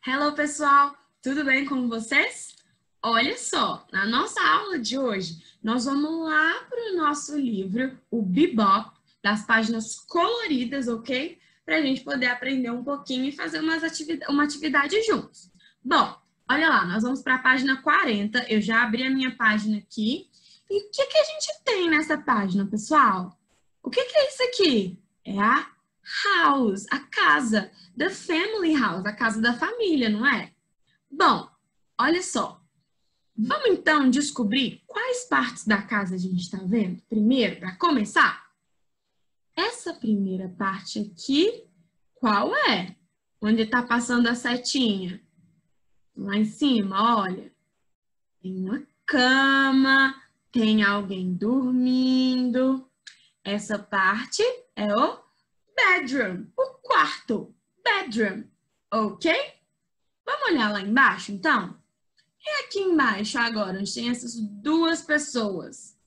Hello, pessoal! Tudo bem com vocês? Olha só, na nossa aula de hoje, nós vamos lá para o nosso livro, o Bebop, das páginas coloridas, ok? Para a gente poder aprender um pouquinho e fazer uma atividade juntos. Bom, olha lá, nós vamos para a página 40. Eu já abri a minha página aqui. E o que a gente tem nessa página, pessoal? O que é isso aqui? É a house, a casa. The family house, a casa da família, não é? Bom, olha só. Vamos então descobrir quais partes da casa a gente está vendo? Primeiro, para começar, essa primeira parte aqui, qual é? Onde está passando a setinha? Lá em cima, olha. Tem uma cama, tem alguém dormindo. Essa parte é o bedroom, o quarto. Bedroom, ok? Vamos olhar lá embaixo, então? E aqui embaixo agora, onde tem essas duas pessoas.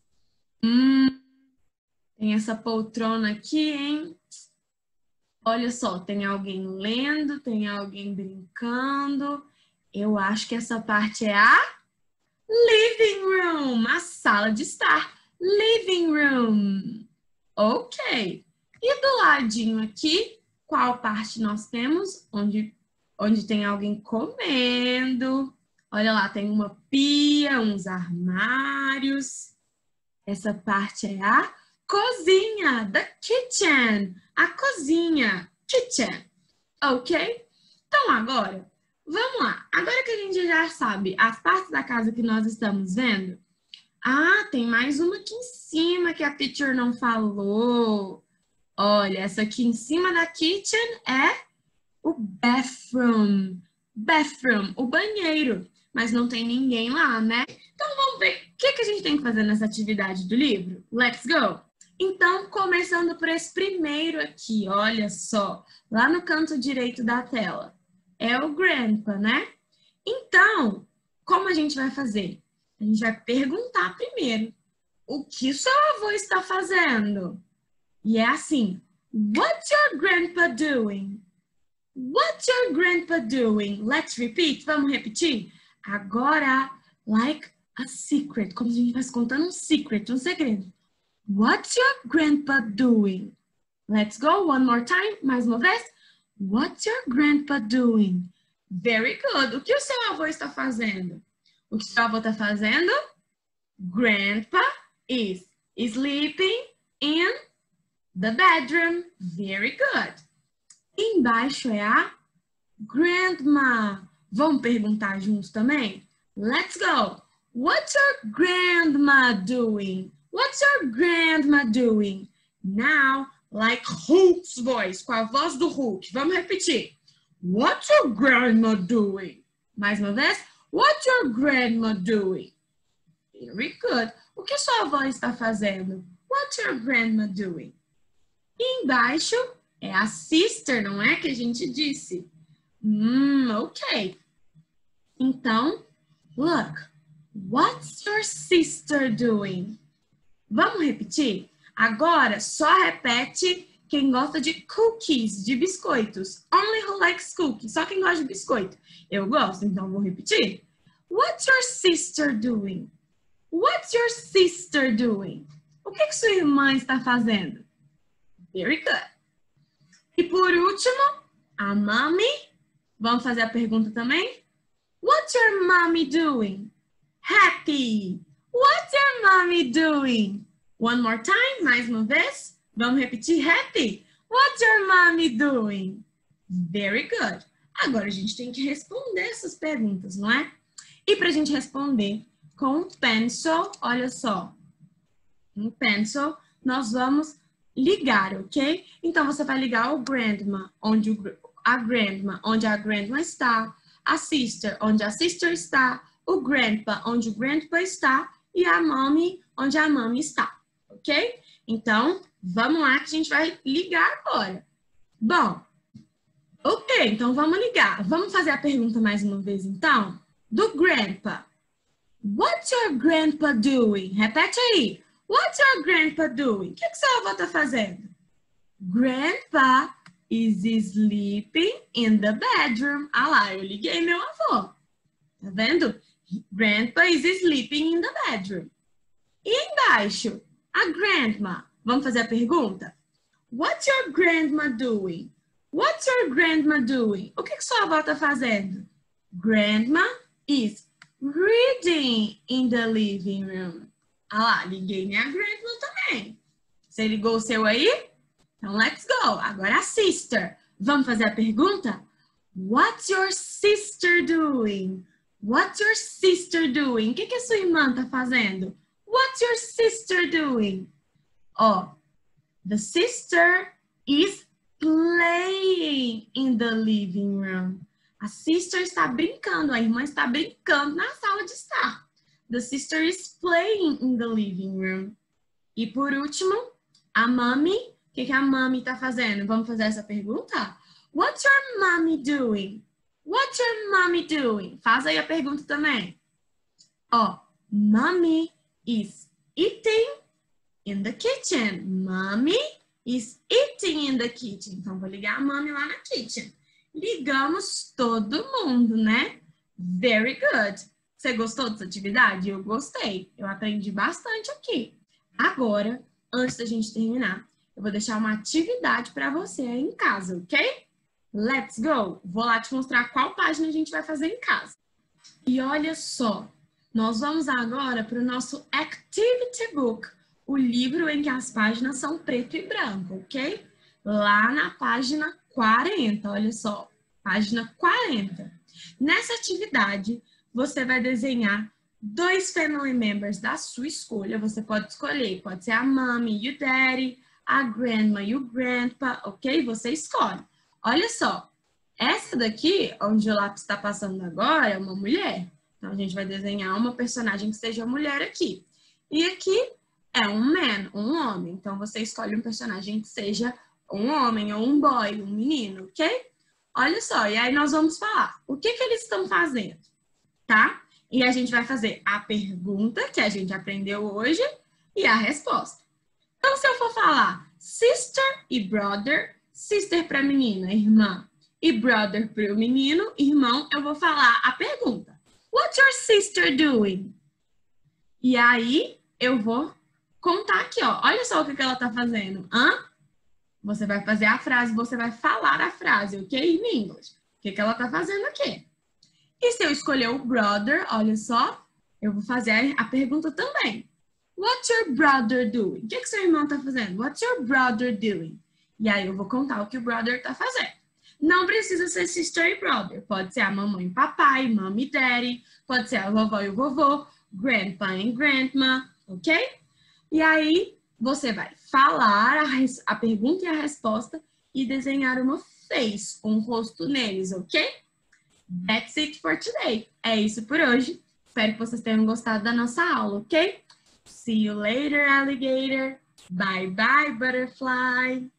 Tem essa poltrona aqui, hein? Olha só, tem alguém lendo, tem alguém brincando. Eu acho que essa parte é a living room, a sala de estar. Living room. Ok. E do ladinho aqui, qual parte nós temos? Onde tem alguém comendo. Olha lá, tem uma pia, uns armários. Essa parte é a cozinha, the kitchen. A cozinha, kitchen. Ok? Então agora, vamos lá. Agora que a gente já sabe as partes da casa que nós estamos vendo. Ah, tem mais uma aqui em cima que a teacher não falou. Olha, essa aqui em cima da kitchen é o bathroom. Bathroom, o banheiro. Mas não tem ninguém lá, né? Então vamos ver o que a gente tem que fazer nessa atividade do livro. Let's go! Então, começando por esse primeiro aqui, olha só. Lá no canto direito da tela. É o grandpa, né? Então, como a gente vai fazer? A gente vai perguntar primeiro. O que seu avô está fazendo? E é assim. What's your grandpa doing? What's your grandpa doing? Let's repeat. Vamos repetir? Agora, like a secret. Como se a gente estivesse contando um secret, um segredo. What's your grandpa doing? Let's go. One more time. Mais uma vez. What's your grandpa doing? Very good. O que o seu avô está fazendo? O que o seu avô está fazendo? Grandpa is sleeping in the bedroom. Very good. Embaixo é a grandma. Vamos perguntar juntos também? Let's go. What's your grandma doing? What's your grandma doing? Now, like Hulk's voice, com a voz do Hulk. Vamos repetir. What's your grandma doing? Mais uma vez. What's your grandma doing? Very good. O que sua avó está fazendo? What's your grandma doing? E embaixo é a sister, não é que a gente disse? Ok. Então, look. What's your sister doing? Vamos repetir? Agora, só repete quem gosta de cookies, de biscoitos. Only who likes cookies. Só quem gosta de biscoito. Eu gosto, então vou repetir. What's your sister doing? What's your sister doing? O que sua irmã está fazendo? Very good. E por último, a mommy. Vamos fazer a pergunta também? What's your mommy doing? Happy. What's your mommy doing? One more time, mais uma vez. Vamos repetir, happy. What's your mommy doing? Very good. Agora a gente tem que responder essas perguntas, não é? E para a gente responder com um pencil, olha só. Um pencil, nós vamos ligar, ok? Então, você vai ligar o grandma, onde a grandma está, a sister, onde a sister está, o grandpa, onde o grandpa está, e a mommy, onde a mommy está, ok? Então, vamos lá que a gente vai ligar agora. Bom, ok, então vamos ligar. Vamos fazer a pergunta mais uma vez, então? Do grandpa. What's your grandpa doing? Repete aí. What's your grandpa doing? O que seu avô está fazendo? Grandpa is sleeping in the bedroom. Ah lá, eu liguei meu avô. Tá vendo? Grandpa is sleeping in the bedroom. E embaixo, a grandma. Vamos fazer a pergunta? What's your grandma doing? What's your grandma doing? O que sua avó tá fazendo? Grandma is reading in the living room. Ah lá, liguei minha grandma também. Você ligou o seu aí? Então, let's go. Agora a sister. Vamos fazer a pergunta? What's your sister doing? What's your sister doing? O que a sua irmã tá fazendo? What's your sister doing? Ó, the sister is playing in the living room. A sister está brincando, a irmã está brincando na sala de estar. The sister is playing in the living room. E por último, a mommy. O que a mommy está fazendo? Vamos fazer essa pergunta? What's your mommy doing? What's your mommy doing? Faz aí a pergunta também. Ó, mommy is eating in the kitchen. Mommy is eating in the kitchen. Então, vou ligar a mommy lá na kitchen. Ligamos todo mundo, né? Very good. Você gostou dessa atividade? Eu gostei. Eu aprendi bastante aqui. Agora, antes da gente terminar, eu vou deixar uma atividade para você aí em casa, ok? Let's go! Vou lá te mostrar qual página a gente vai fazer em casa. E olha só, nós vamos agora para o nosso Activity Book, o livro em que as páginas são preto e branco, ok? Lá na página 40, olha só, página 40. Nessa atividade, você vai desenhar 2 family members da sua escolha. Você pode escolher, pode ser a mommy e o daddy, a grandma e o grandpa, ok? Você escolhe. Olha só, essa daqui, onde o lápis está passando agora, é uma mulher. Então, a gente vai desenhar uma personagem que seja mulher aqui. E aqui é um man, um homem. Então, você escolhe um personagem que seja um homem ou um boy, um menino, ok? Olha só, e aí nós vamos falar o que eles estão fazendo, tá? E a gente vai fazer a pergunta que a gente aprendeu hoje e a resposta. Então, se eu for falar sister e brother, sister para menina, irmã, e brother para o menino, irmão, eu vou falar a pergunta. What's your sister doing? E aí, eu vou contar aqui, ó. Olha só o que ela tá fazendo. Hã? Você vai fazer a frase, você vai falar a frase, ok? Em inglês. O que ela tá fazendo aqui? E se eu escolher o brother, olha só, eu vou fazer a pergunta também. What's your brother doing? O que seu irmão tá fazendo? What's your brother doing? E aí eu vou contar o que o brother tá fazendo. Não precisa ser sister e brother. Pode ser a mamãe e papai, mommy e daddy. Pode ser a vovó e o vovô, grandpa e grandma, ok? E aí você vai falar a pergunta e a resposta e desenhar uma face, um rosto neles, ok? That's it for today. É isso por hoje. Espero que vocês tenham gostado da nossa aula, ok? See you later, alligator. Bye bye, butterfly.